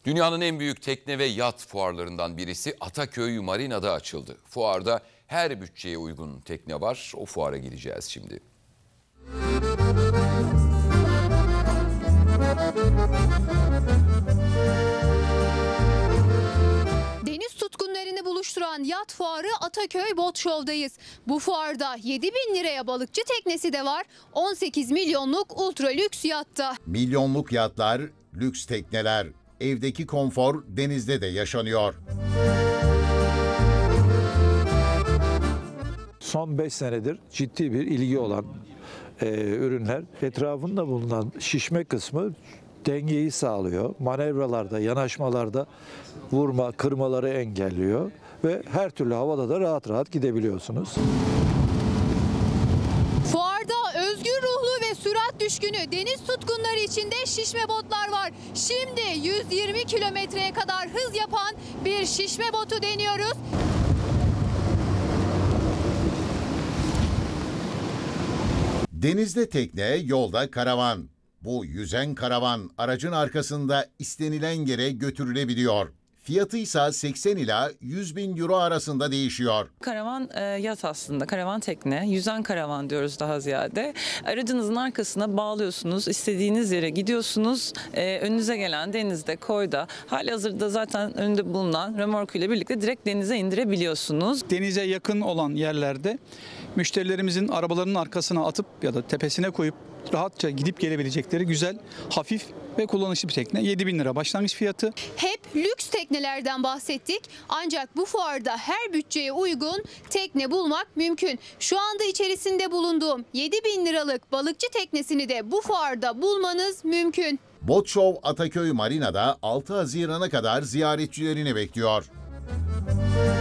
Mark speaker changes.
Speaker 1: Dünyanın en büyük tekne ve yat fuarlarından birisi Ataköy Marina'da açıldı. Fuarda her bütçeye uygun tekne var. O fuara gideceğiz şimdi.
Speaker 2: Deniz tutkunlarını buluşturan yat fuarı Ataköy Bot Show'dayız. Bu fuarda 7.000 liraya balıkçı teknesi de var. 18 milyonluk ultra lüks yatta.
Speaker 3: Milyonluk yatlar, lüks tekneler, evdeki konfor denizde de yaşanıyor.
Speaker 4: Son 5 senedir ciddi bir ilgi olan ürünler. Etrafında bulunan şişme kısmı dengeyi sağlıyor. Manevralarda, yanaşmalarda vurma, kırmaları engelliyor ve her türlü havada da rahat rahat gidebiliyorsunuz.
Speaker 2: Fuarda özgür ruhlu ve sürat düşkünü deniz tutkunları için de şişme botlar var. Şimdi 120 kilometreye kadar hız yapan bir şişme botu deniyoruz.
Speaker 3: Denizde tekne, yolda karavan. Bu yüzen karavan aracın arkasında istenilen yere götürülebiliyor. Fiyatı ise 80 ila 100 bin euro arasında değişiyor.
Speaker 5: Karavan yat aslında, karavan tekne, yüzen karavan diyoruz daha ziyade. Aracınızın arkasına bağlıyorsunuz, istediğiniz yere gidiyorsunuz. Önünüze gelen denizde, koyda, halihazırda zaten önünde bulunan römorkuyla birlikte direkt denize indirebiliyorsunuz.
Speaker 6: Denize yakın olan yerlerde müşterilerimizin arabalarının arkasına atıp ya da tepesine koyup rahatça gidip gelebilecekleri güzel, hafif ve kullanışlı bir tekne. 7 bin lira başlangıç fiyatı.
Speaker 2: Hep lüks teknelerden bahsettik. Ancak bu fuarda her bütçeye uygun tekne bulmak mümkün. Şu anda içerisinde bulunduğum 7.000 liralık balıkçı teknesini de bu fuarda bulmanız mümkün.
Speaker 3: Bot Show Ataköy Marina'da 6 Haziran'a kadar ziyaretçilerini bekliyor.